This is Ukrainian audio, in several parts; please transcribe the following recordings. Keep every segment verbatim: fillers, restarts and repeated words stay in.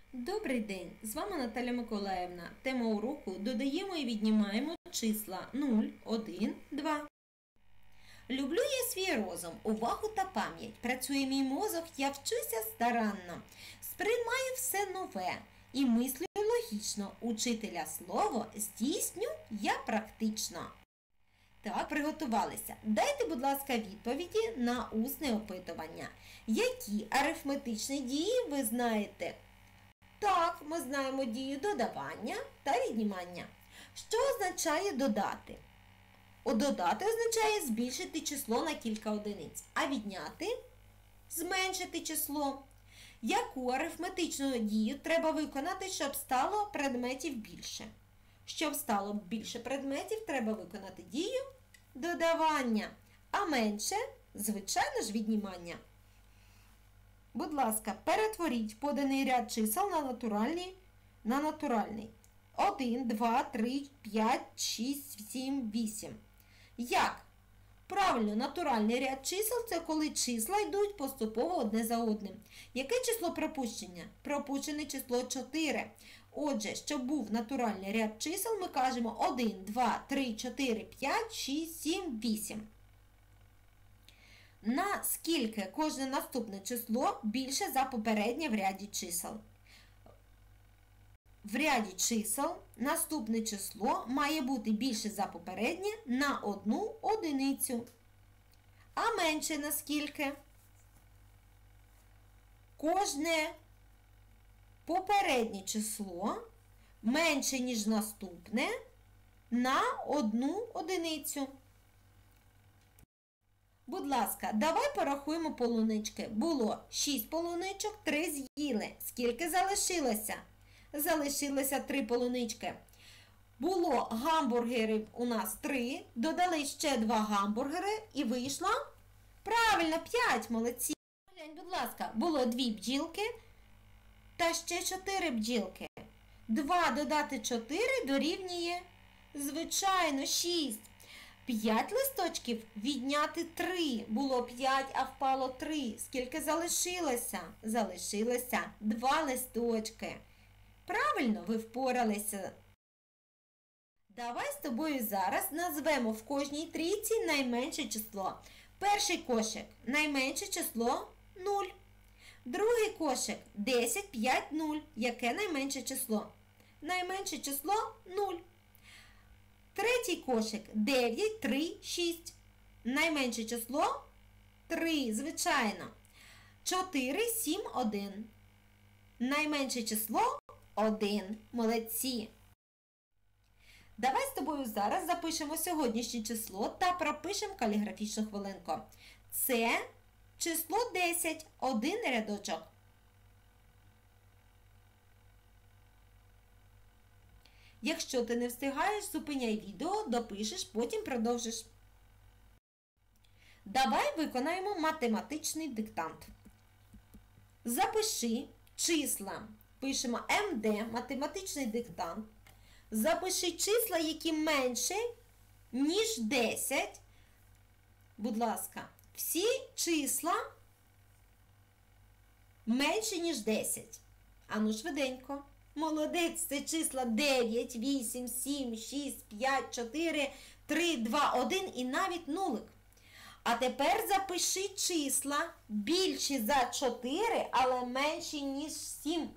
Добрий день! З вами Наталя Миколаївна. Тема уроку «Додаємо і віднімаємо числа нуль, один, два». Люблю я свій розум, увагу та пам'ять. Працює мій мозок, я вчуся старанно. Сприймаю все нове і мислю логічно. Учителя слово здійсню я практично. Так, приготувалися. Дайте, будь ласка, відповіді на усне опитування. Які арифметичні дії ви знаєте? Так, ми знаємо дію додавання та віднімання. Що означає додати? Додати означає збільшити число на кілька одиниць, а відняти – зменшити число. Яку арифметичну дію треба виконати, щоб стало предметів більше? Щоб стало більше предметів, треба виконати дію додавання, а менше, звичайно ж, віднімання. Будь ласка, перетворіть поданий ряд чисел на натуральний. На натуральний. один, два, три, п'ять, шість, сім, вісім. Як? Правильно, натуральний ряд чисел – це коли числа йдуть поступово одне за одним. Яке число пропущення? Пропущене число чотири. Отже, щоб був натуральний ряд чисел, ми кажемо один, два, три, чотири, п'ять, шість, сім, вісім. На скільки кожне наступне число більше за попереднє в ряді чисел? В ряді чисел наступне число має бути більше за попереднє на одну одиницю. А менше на скільки? Кожне попереднє число менше, ніж наступне, на одну одиницю. Будь ласка, давай порахуємо полунички. Було шість полуничок, три з'їли. Скільки залишилося? Залишилося три полунички. Було гамбургерів у нас три, додали ще два гамбургери і вийшло? Правильно, п'ять, молодці. Глянь, будь ласка, було дві бджілки та ще чотири бджілки. два додати чотири дорівнює, звичайно, шість. п'ять листочків відняти три. Було п'ять, а впало три. Скільки залишилося? Залишилося два листочки. Правильно, ви впоралися. Давай з тобою зараз назвемо в кожній трійці найменше число. Перший кошик – найменше число нуль. Другий кошик – десять, п'ять, нуль. Яке найменше число? Найменше число нуль. Третій кошик – дев'ять, три, шість. Найменше число три, звичайно. чотири, сім, один. Найменше число один. Молодці. Давай з тобою зараз запишемо сьогоднішнє число та пропишемо каліграфічну хвилинку. Це число десять. Один рядочок. Якщо ти не встигаєш, зупиняй відео, допишеш, потім продовжиш. Давай виконаємо математичний диктант. Запиши числа. Пишемо ем де, математичний диктант. Запиши числа, які менше, ніж десять. Будь ласка, всі числа менше, ніж десять. Ану, швиденько. Молодець, це числа дев'ять, вісім, сім, шість, п'ять, чотири, три, два, один і навіть нулик. А тепер запиши числа більші за чотири, але менші, ніж сім.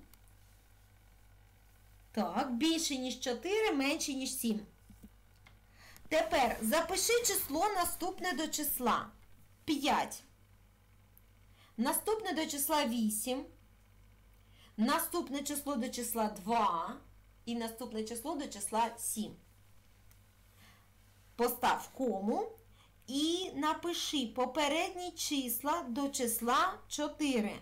Так, більше, ніж чотири, менше, ніж сім. Тепер запиши число наступне до числа п'ять. Наступне до числа вісім. Наступне число до числа два і наступне число до числа сім. Постав кому і напиши попередні числа до числа чотири.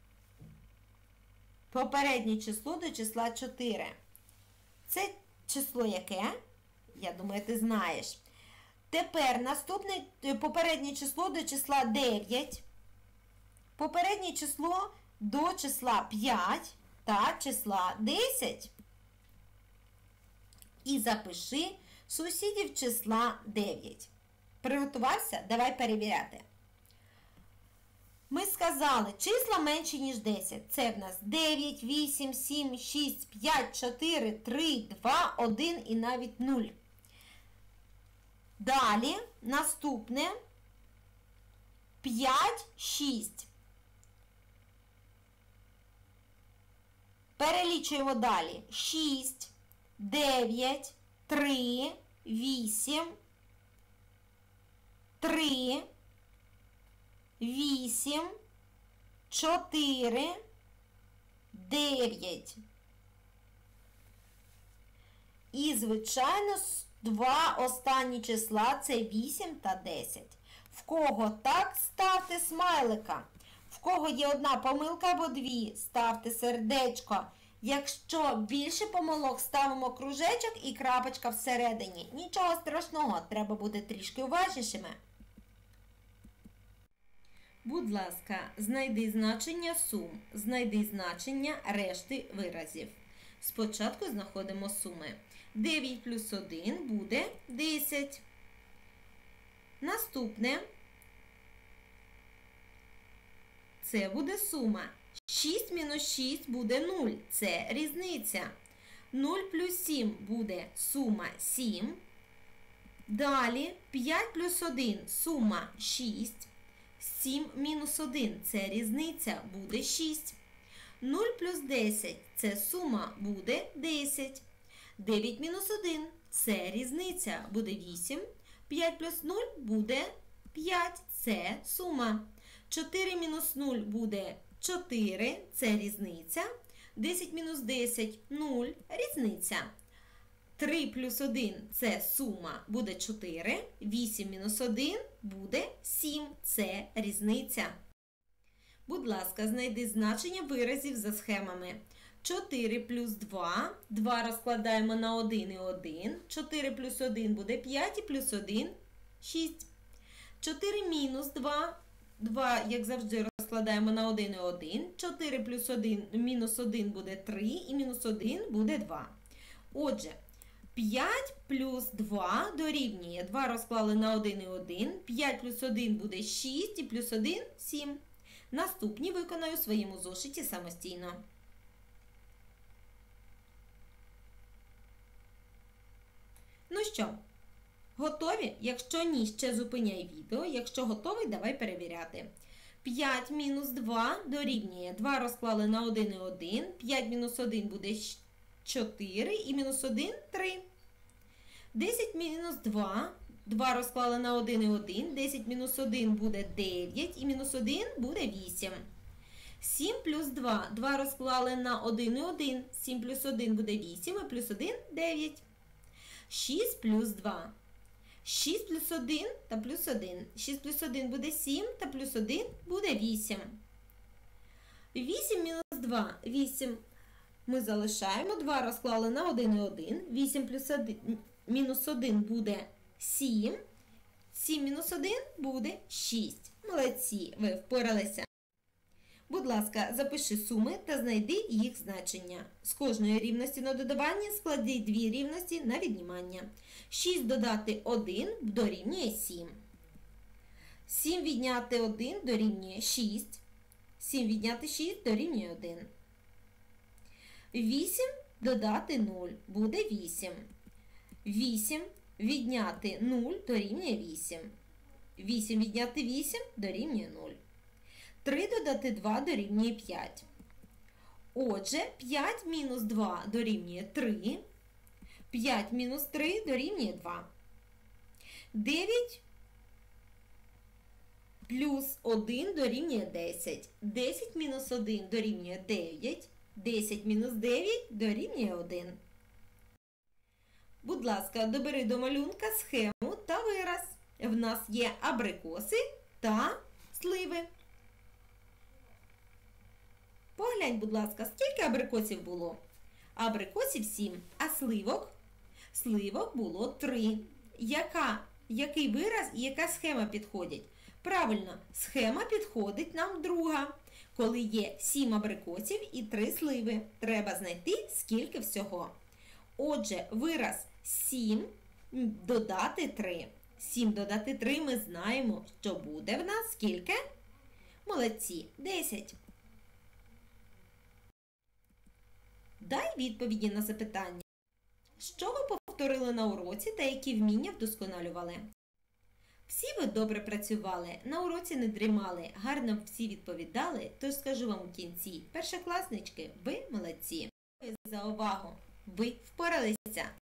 Попереднє число до числа чотири. Це число яке? Я думаю, ти знаєш. Тепер наступне попереднє число до числа дев'ять. Попереднє число до числа п'ять та числа десять. І запиши сусідів числа дев'ять. Приготувався? Давай перевіряти. Ми сказали, числа менші, ніж десять. Це в нас дев'ять, вісім, сім, шість, п'ять, чотири, три, два, один і навіть нуль. Далі наступне п'ять, шість. Перелічуємо далі. шість, дев'ять, три, вісім, три, вісім, чотири, дев'ять. І, звичайно, два останні числа – це вісім та десять. В кого так, ставте смайлика. В кого є одна помилка або дві, ставте сердечко. Якщо більше помилок, ставимо кружечок і крапочка всередині. Нічого страшного, треба бути трішки уважнішими. Будь ласка, знайди значення сум, знайди значення решти виразів. Спочатку знаходимо суми. дев'ять плюс один буде десять. Наступне. Це буде сума. шість мінус шість буде нуль. Це різниця. нуль плюс сім буде сума сім. Далі п'ять плюс один сума шість. сім мінус один це різниця, буде шість. нуль плюс десять це сума, буде десять. дев'ять мінус один це різниця, буде вісім. п'ять плюс нуль буде п'ять, це сума. чотири мінус нуль буде чотири, це різниця. десять мінус десять – нуль, різниця. три плюс один – це сума, буде чотири. вісім мінус один буде сім, це різниця. Будь ласка, знайди значення виразів за схемами. чотири плюс два, два розкладаємо на один і один. чотири плюс один буде п'ять і плюс один – шість. чотири мінус два, два, як завжди, розкладаємо на один і один. чотири плюс один, мінус один буде три і мінус один буде два. Отже, п'ять плюс два дорівнює, два розклали на один і один, п'ять плюс один буде шість і плюс один – сім. Наступні виконаю у своєму зошиті самостійно. Ну що, готові? Якщо ні, ще зупиняй відео. Якщо готовий, давай перевіряти. п'ять мінус два дорівнює, два розклали на один і один, п'ять мінус один буде чотири і мінус один – три. десять мінус два, два розклали на один і один, десять мінус один буде дев'ять і мінус один буде вісім. сім плюс два, два розклали на один і один, сім плюс один буде вісім і плюс один – дев'ять. шість плюс два. шість плюс один та плюс один. шість плюс один буде сім та плюс один буде вісім. вісім мінус два. вісім. Ми залишаємо, два розклали на один і один. вісім плюс один, мінус один буде сім. сім мінус один буде шість. Молодці, ви впоралися. Будь ласка, запиши суми та знайди їх значення. З кожної рівності на додавання склади дві рівності на віднімання. шість додати один дорівнює сім. сім відняти один дорівнює шість. сім відняти шість дорівнює один. вісім додати нуль буде вісім. вісім відняти нуль дорівнює вісім. вісім відняти вісім дорівнює нуль. три додати два дорівнює п'ять. Отже, п'ять мінус два дорівнює три. п'ять мінус три дорівнює два. дев'ять плюс один дорівнює десять. десять мінус один дорівнює дев'ять. десять мінус дев'ять дорівнює один. Будь ласка, добери до малюнка схему та вираз. В нас є абрикоси та сливи. Поглянь, будь ласка, скільки абрикосів було? Абрикосів сім, а сливок? Сливок було три. Яка, який вираз і яка схема підходять? Правильно, схема підходить нам друга. Коли є сім абрикосів і три сливи. Треба знайти, скільки всього. Отже, вираз сім додати три. сім додати три ми знаємо, що буде в нас скільки? Молодці. десять. Дай відповіді на запитання. Що ви повторили на уроці та які вміння вдосконалювали? Всі ви добре працювали, на уроці не дрімали, гарно всі відповідали, тож скажу вам у кінці, першокласнички, ви молодці. Дякую за увагу! Ви впоралися!